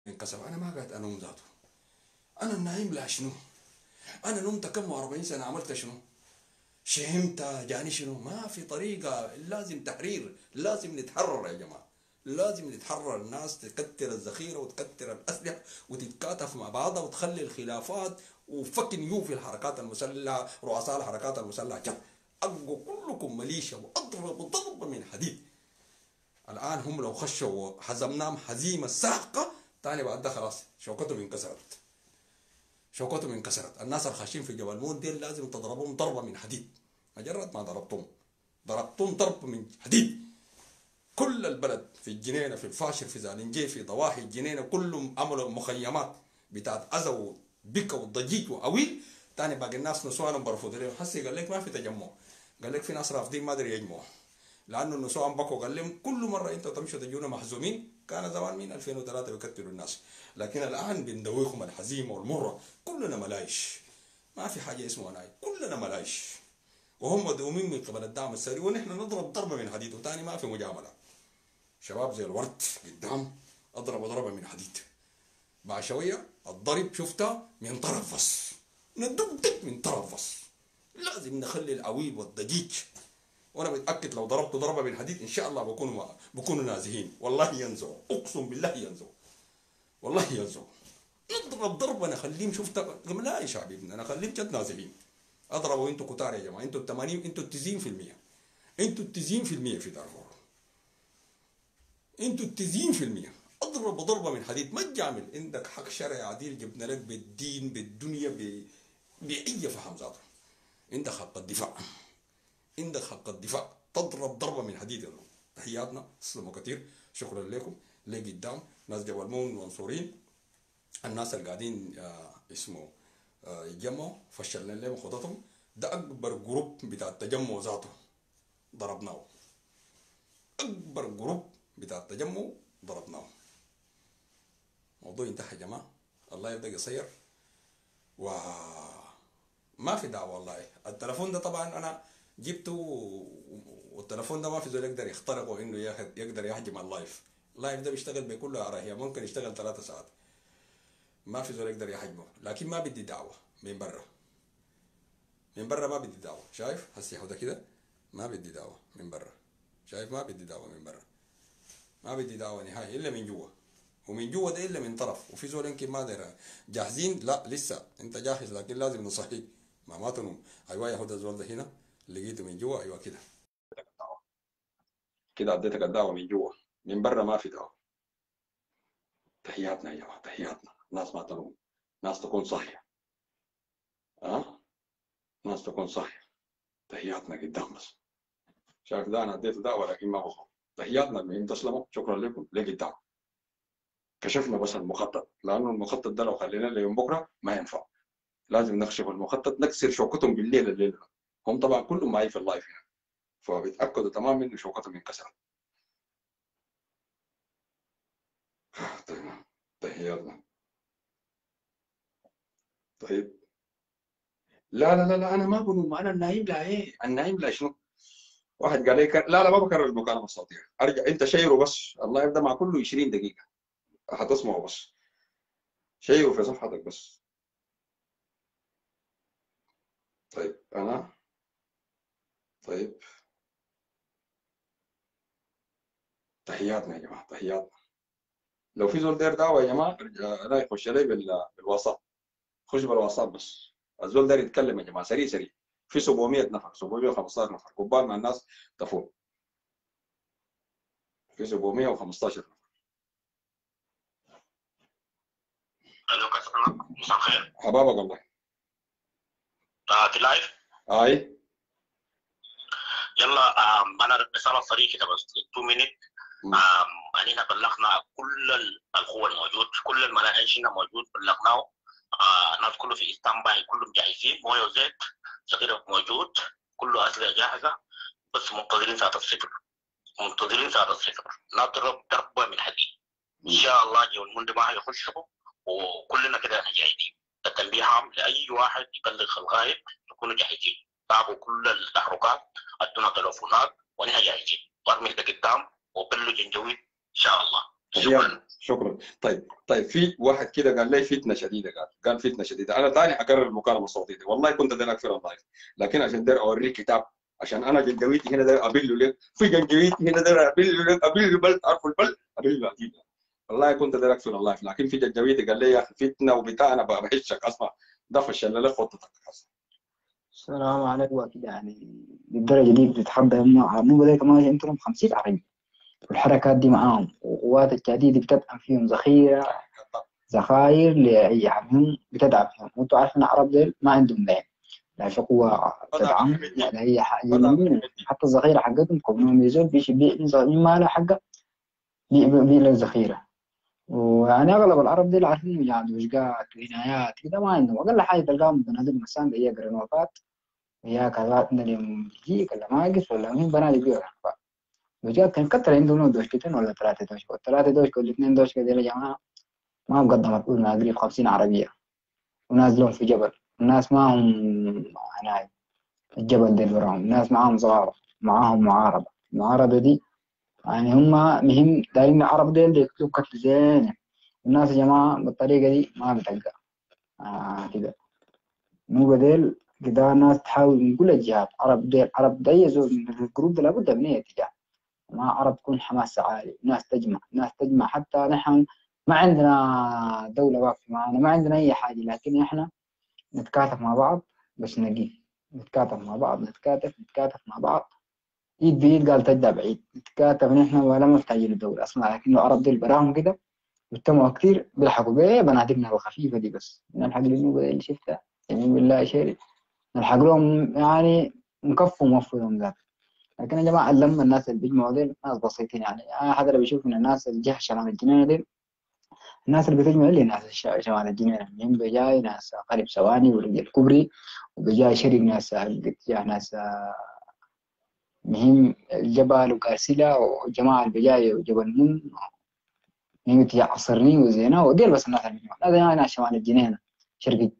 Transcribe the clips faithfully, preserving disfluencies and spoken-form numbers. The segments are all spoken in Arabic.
انكسر. انا ما قاعد انوم ذاته. انا النايم لا شنو؟ انا نمت كم وأربعين سنه عملت شنو؟ شهمت جاني شنو؟ ما في طريقه، لازم تحرير، لازم نتحرر يا جماعه. لازم نتحرر، الناس تكتر الذخيره وتكتر الاسلحه وتتكاتف مع بعضها وتخلي الخلافات وفكن يو في الحركات المسلحه، رؤساء الحركات المسلحه جد ابقوا كلكم مليشيا واضربوا ضربه من حديد. الان هم لو خشوا هزمناهم هزيمه ساحقه، تاني بعد ده خلاص شوكتهم انكسرت. شوكتهم انكسرت. الناس الخاشين في جبل مون ديل لازم تضربهم ضربه من حديد. مجرد ما ضربتهم ضربتهم ضرب من حديد. كل البلد في الجنينه، في الفاشر، في زالنجي، في ضواحي الجنينه، كلهم عملوا مخيمات بتاعت أذى وبكا وضجيج وعويل. تاني باقي الناس نسوانهم برفضوا لهم. حسي قال لك ما في تجمع، قال لك في ناس رافضين ما ادري يجمعوا، لانه النسوان بكوا. قال لهم كل مره انتوا تمشوا تجونا محزومين. كان زمان مين ألفين وثلاثة بيقتلوا الناس، لكن الان بندويكم الحزيمه والمره. كلنا ملايش، ما في حاجه اسمها ناي، كلنا ملايش. وهم مدعومين من قبل الدعم السري، ونحن نضرب ضربه من حديد. وتاني ما في مجامله. شباب زي الورد قدام اضربوا ضربه من حديد. بعد شويه الضرب شفتها من طرف بس، ندق من طرف بس. لازم نخلي العويل والضجيج. وانا متاكد لو ضربت ضربه بالحديد ان شاء الله بكونوا بكونوا نازحين. والله ينزعوا، اقسم بالله ينزعوا، والله ينزعوا. نضرب ضربه نخليهم. شفت؟ لا يا شعبي، انا اخليهم جد نازحين. اضربوا انتوا كتار يا جماعه. انتوا ال ثمانين، انتوا ال تسعين في المية، انتوا ال تسعين في المية في دارفور، انتوا ال تسعين في المية. اضرب ضربه من حديد. ما تجامل. عندك حق شرعي عديل جبنا لك بالدين بالدنيا ب... باي فهم ذاته. عندك حق الدفاع، عندك حق الدفاع. تضرب ضربه من حديد. تحياتنا، تسلموا كثير، شكرا لكم. لي قدام ناس جبل مون منصورين، الناس اللي قاعدين آه اسمه آه يتجمعوا فشلنا لهم خططهم. ده اكبر جروب بتاع التجمع ذاته ضربناه. اكبر جروب بتاع التجمع ضربناه. موضوع انتهى يا جماعه. الله يبدا قصير. وما في دعوه والله. التلفون ده طبعا انا جبته، والتلفون ده ما في زول يقدر يخترقه انه ياخد يقدر يحجم اللايف. اللايف ده بيشتغل بكل اريحيه، ممكن يشتغل ثلاثة ساعات، ما في زول يقدر يحجمه. لكن ما بدي دعوه من برا. من برا ما بدي دعوه. شايف هسي ده كده ما بدي دعوه من برا. شايف؟ ما بدي دعوه من برا، ما بدي دعوه نهائي الا من جوا. ومن جوا ده الا من طرف. وفي زول يمكن ما داير جاهزين. لا لسه انت جاهز، لكن لازم نصحيك ما ما تنوم. ايوه يا هدى الزول ده هنا لقيته من جوا. ايوه كده كده اديتك الدعوه من جوا. من برا ما في دعوه. تحياتنا يا جماعه، تحياتنا. ناس ما تنوم، ناس تكون صاحيه. ها؟ ناس تكون صاحيه. تحياتنا قدام بس. شايف؟ ده انا اديته دعوه لكن ما بخاف. تحياتنا المهم تسلموا، شكرا لكم. لقدام كشفنا بس المخطط، لانه المخطط ده لو خلينا ليوم بكره ما ينفع. لازم نكشف المخطط، نكسر شوكتهم بالليل. الليله هم طبعا كلهم معي في اللايف هنا، فبيتاكدوا تماما انه شوكتهم انكسرت. طيب، تحياتنا. طيب. لا لا لا لا، انا ما بنوم. انا النايم لا. ايه النايم لا شنو؟ واحد قال لي كر... لا لا ما بكرر المكالمه الصوتيه. ارجع انت شيره بس. الله يبدا مع كله عشرين دقيقه هتسمعه بس. شيره في صفحتك بس. طيب انا. طيب. تحياتنا يا جماعه، تحياتنا. لو في زول داير دعوه يا جماعه لا يخش لي بال... بالواتساب. خش بالواتساب بس. الزول داير يتكلم يا جماعه سريع سريع. في سبعمية نفر، سبعمية وخمستاشر نفر كبار مع الناس تفوق. في سبعمية وخمستاشر نفر. الو كيف حالك؟ مساء الخير. حبابك والله. آه في لايف. اي. يلا آم، انا رساله صريحه كده بس اتنين مينيت. علينا بلغنا كل ال- القوى الموجود، كل المناهج هنا موجود بلغناه. آه الناس كله في ستاند باي، كلهم جاهزين. مويه وزيت صغيره موجود، كله اسلحه جاهزه. بس منتظرين ساعه الصفر، منتظرين ساعه الصفر. نضرب ضربه من حديد ان شاء الله. جو المند ما هيخشوا، وكلنا كده احنا جاهزين. التنبيه عام لاي واحد يبلغ الغايب، نكونوا جاهزين. تابعوا كل التحركات، ادونا تليفونات ونحن جاهزين. وارمي ده قدام وبلوا جنجويد ان شاء الله. شكرا شكرا. طيب طيب في واحد كده قال لي فتنه شديده، قال قال فتنه شديده. انا تاني حكرر المكالمه الصوتيه دي، والله كنت داير اقفل اللايف، لكن عشان داير اوريك كتاب، عشان انا جنجويتي هنا داير ابله لك، في جنجويتي هنا داير ابله لك، ابله بل تعرف البل ابله اكيد. والله كنت داير اقفل اللايف، لكن في جنجويتي قال لي يا اخي فتنه وبتاع، انا بهشك اسمع ده فشل لك خطتك. السلام عليكم. أكيد يعني للدرجة دي بتتحدى هم عاملين زي كمان عندهم خمسين عربي، والحركات دي معاهم وقوات التهديد بتدعم فيهم ذخيرة ذخاير لأي عام بتدعم فيهم. وأنتوا عارفين العرب ديل ما عندهم دعم، لا في قوة تدعم ولا أي حاجة منهم. حتى الذخيرة حقتهم كونهم يزول بيجي بيع مالها حقه بيع بيع الذخيرة. ويعني أغلب العرب ديل عارفين يعني وشقات وعنايات كده ما عندهم. أقل حاجة تلقاهم بنادق مسان هي قرنوطات، هي كذا اليوم بيجيك ولا ناقص ولا مين بنادق بيها. وجات كان كتر عندهم دوشكتين ولا ثلاثة دوشكة، الثلاثة دوشكة والاثنين دوشكة دي يا جماعة ما مقدمة تقول ما قريب خمسين عربية، وناس لهم في جبل، الناس ما هم هناي الجبل ديل وراهم، الناس معاهم صغار معاهم معارضة. المعارضة دي يعني هم مهم دايرين العرب ديل يكتبوا قتل زين. الناس يا جماعة بالطريقة دي ما بتلقى آه كده. مو بديل كده الناس تحاول من كل الجهات. عرب ديل عرب ده يزول من الجروب ده لابد من اتجاه، ما عرب تكون حماسة عالي، ناس تجمع ناس تجمع. حتى نحن ما عندنا دولة واقفة معنا، ما عندنا أي حاجة، لكن إحنا نتكاتف مع بعض بس نقي، نتكاتف مع بعض نتكاتف نتكاتف مع بعض إيد بإيد. قال تجدع بعيد نتكاتف نحن ولا محتاجين للدولة أصلا. لكن العرب دي براهم كده بيجتمعوا كتير بيلحقوا بيه بنادقنا الخفيفة دي، بس نلحق الجنوب اللي شفتها يعني بالله شيء نلحق لهم يعني مكفوا موفرهم ذات. لكن يا جماعة لما الناس اللي بيجمعوا ديل ناس بسيطين، يعني أنا حدا اللي بيشوف إن الناس اللي جه شمال الجنينة ديل الناس اللي بتجمع اللي ناس الش- شمال الجنينة من بجاي ناس قريب ثواني ورجال كبري، وبجاي شرق ناس جاه ناس مهم الجبل وكارسيلا وجماعة اللي بجاي وجبل من مهم تجاه عصرني وزينة وديل. بس الناس اللي بيجمعوا هذا يعني ناس شمال الجنينة شرقي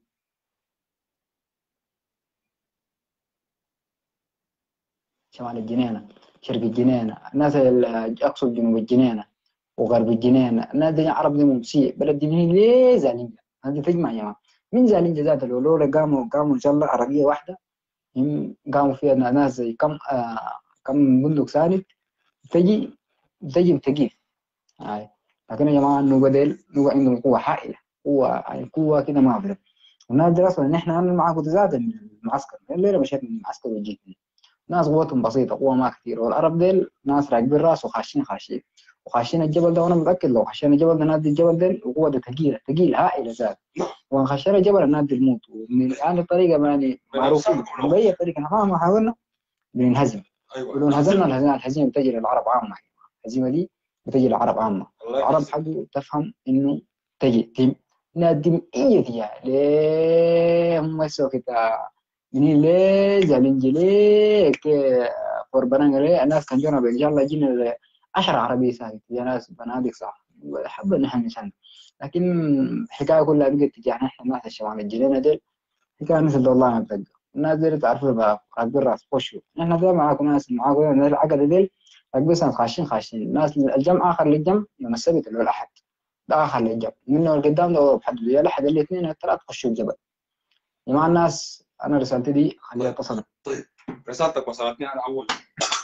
شمال الجنينة شرق الجنينة. الناس اللي أقصد جنوب الجنينة وغرب الجنين. نادي عرب دي ممسية بلد دي ليه زالينجا هذه تجمع يا جماعة. من زالينجا ذات لولا قاموا قاموا إن شاء الله عربية واحدة هم قاموا فيها ناس زي كم آه كم بندق ثاني تجي تجي بتجيب هاي. لكن يا جماعة النوبة ديل نوبة عندهم قوة حائلة، قوة يعني قوة كده ما أقدر. والناس دي أصلا نحن أنا معاكم ذات من المعسكر الليلة مشيت من المعسكر وجيت. ناس قوتهم بسيطة قوة ما كثير. والعرب ديل ناس راكبين راس وخاشين خاشين وخاشين الجبل ده. وأنا متأكد لو خشينا الجبل ده نادي الجبل ديل وقوة ده ثقيلة ثقيل هائلة ذات. وإن خشينا الجبل نادي الموت. ومن يعني طريقة يعني معروفين بأي طريقة نحن ما حاولنا بننهزم. ولو انهزمنا الهزيمة الهزيمة بتجي للعرب عامة. الهزيمة دي بتجي للعرب عامة. العرب حقه تفهم إنه تجي تم نادم إيه فيها ليه هم يسووا كده منين ليه زالنجي ليه قربان ليه. الناس كان جونا بإن شاء الله جينا عشرة عربية ساكت يا ناس بنادق صح حب إن إحنا نسند. لكن الحكاية كلها بقت تجاهنا إحنا الناس الشباب الجيلين ديل. حكاية مثل والله ما بتلقى الناس دي تعرفوا بقى راكبين راس خشوا. إحنا ده معاكم ناس معاكم ناس العقد ديل راكبين سنة خاشين خاشين. الناس الجمع آخر للجمع يوم السبت اللي هو الأحد ده آخر للجمع منه القدام ده بحدد يا الأحد الاثنين الثلاث خشوا الجبل. يا مع الناس أنا رسالتي دي خليها تصل. طيب رسالتك وصلتني انا اول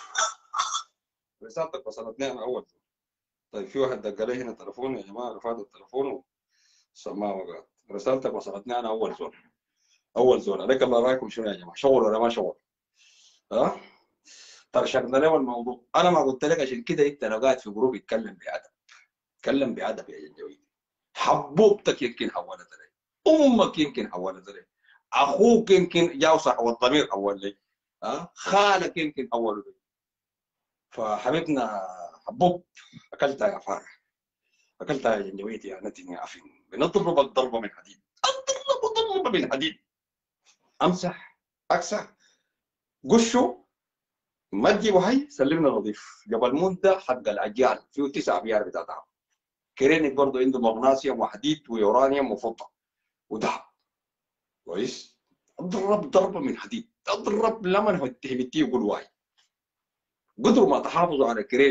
رسالتك وصلتني انا اول طيب في واحد دق لي هنا تليفون يا جماعه، رفعت التليفون وسماعه وقعت. رسالتك وصلتني انا اول زول اول زول عليك الله رايكم شنو يا جماعه، شغل ولا ما شغل؟ ها طرشقنا له الموضوع. انا ما قلت لك عشان كده انت لو قاعد في جروب يتكلم بادب، اتكلم بادب يا جنجويد. حبوبتك يمكن حولت لي، امك يمكن حولت لي، اخوك يمكن جاو صح والضمير اول لي، ها خالك يمكن اول لي. فحبيبنا حبوب اكلتها يا فارح، اكلتها يا جنجويد يا نتن يا عفن. بنضربك ضربه من حديد، اضرب ضربه من حديد. امسح اكسح قشوا ما تجيبوا هي سلمنا نظيف. جبل منده حق العجال فيه تسع ابيار بتاعتها. كرينيك برضه عنده مغناطيوم وحديد ويورانيوم وفضه وذهب كويس. اضرب ضربه من حديد، اضرب لمن هبتيه يقول واي. قدروا ما تحافظوا على كرينيك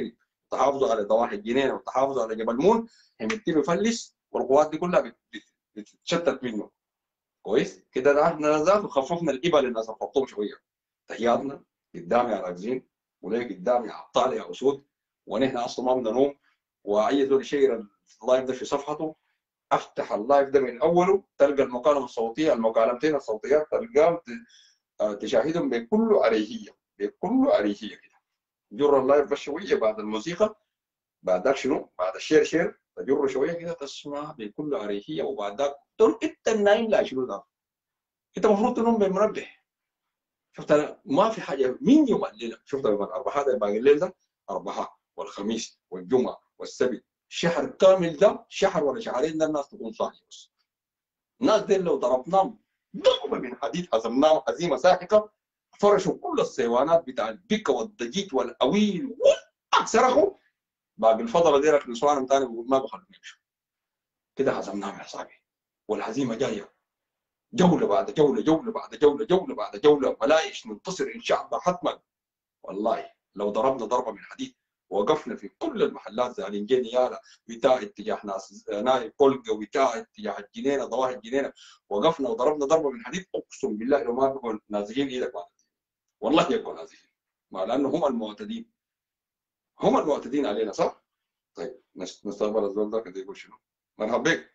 تحافظوا على ضواحي الجنينه وتحافظوا على جبل مون، حميدتي بيفلس والقوات دي كلها بت- بت- بتتشتت منه. كويس كده، ده احنا ذاته خففنا الابل للناس الخرطوم شويه. تحياتنا قدام يا راكزين، وليه قدام يا ابطال يا اسود، ونحن اصلا ما بدنا نوم. واي زول يشير اللايف ده في صفحته، افتح اللايف ده من اوله تلقى المكالمه الصوتيه، المكالمتين الصوتيات تلقاهم ت- تشاهدهم بكل اريحيه، بكل اريحيه كده. جر اللايف بس شويه بعد الموسيقى، بعد ذاك شنو؟ بعد الشير شير تجر شويه كده تسمع بكل اريحيه، وبعد ذاك تقول انت النايم لا شنو ده؟ انت المفروض تنوم بالمنبه. شفت انا ما في حاجه من يوم الليله، شفت يوم الاربعاء ده باقي الليل ده، اربعاء والخميس والجمعه والسبت، شهر كامل ده، شهر ولا شهرين ده الناس تكون صاحيه بس. الناس دي لو ضربناهم ضربه من حديد هزمناهم هزيمه ساحقه، فرشوا كل الصيوانات بتاع البكه والضجيج والاويل صرخوا، باقي الفضله ديلك نسوانهم ثاني بيقول ما بخلوهم يمشوا. كده هزمناهم يا صاحبي، والهزيمه جايه جوله بعد جوله، جوله بعد جوله، جوله بعد جوله، ملايش ننتصر ان شاء الله حتما. والله لو ضربنا ضربه من حديد، وقفنا في كل المحلات زي الانجينيالا بتاع اتجاه ناس نايل بولجا وبتاع اتجاه الجنينه ضواحي الجنينه، وقفنا وضربنا ضربه من حديد، اقسم بالله لو ما بيكون نازحين ايدك ما نازحين. والله يكون نازحين، ما لانه هم المعتدين، هم المعتدين علينا صح؟ طيب نستقبل الزول ده كده يقول شنو؟ مرحبا بك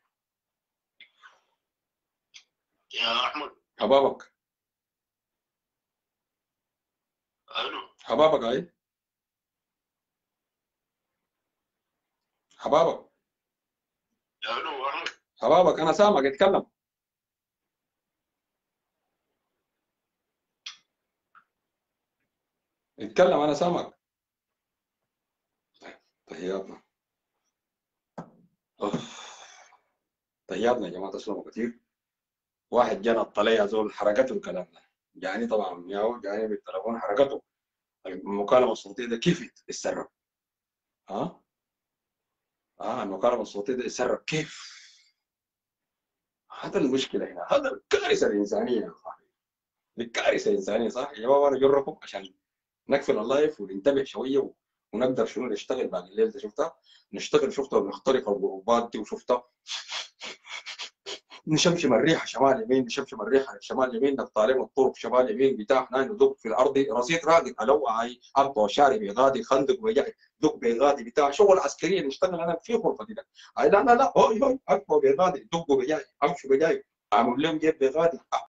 يا احمد. حبابك. الو. حبابك اي حبابك. الو احمد. حبابك انا سامعك، اتكلم. اتكلم انا سامعك. تحياتنا. أوف. تحياتنا يا جماعه، تسلموا كثير. واحد جانا طلع زول حركته الكلام ده، يعني طبعا ياو جاني بالتليفون حركته المكالمه الصوتيه ده كيف يتسرب؟ ها؟ اه المكالمه الصوتيه ده يتسرب كيف؟ هذا المشكله هنا، هذا الكارثه الانسانيه يا صاحبي، دي كارثه انسانيه صح يا جماعه. انا اجركم عشان نقفل اللايف وننتبه شويه و... ونقدر شنو نشتغل باقي الليل ده. شفتها نشتغل، شفتها ونخترق الجروبات دي، وشفتها نشمشم الريحه شمال يمين، نشمشم الريحه شمال يمين، نطالع الطرق شمال يمين بتاع هنا ندق في الارض رصيد راقد الوعي ابطا شارع غادي خندق وجاي دق بغادي بتاع شغل عسكري نشتغل انا في غرفه دي. لا لا لا هوي هوي اكبر بغادي دق بجاي امشي بجاي اعمل لهم جيب بغادي